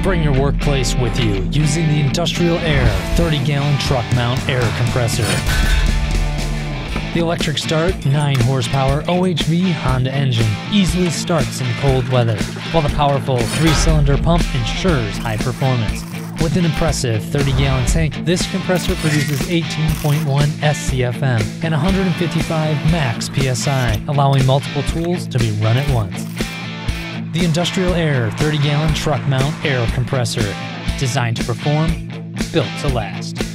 Bring your workplace with you using the Industrial Air 30-gallon truck mount air compressor. The electric start 9 horsepower OHV Honda engine easily starts in cold weather, while the powerful 3-cylinder pump ensures high performance. With an impressive 30-gallon tank, this compressor produces 18.1 SCFM and 155 max PSI, allowing multiple tools to be run at once. The Industrial Air 30-gallon truck mount air compressor, designed to perform, built to last.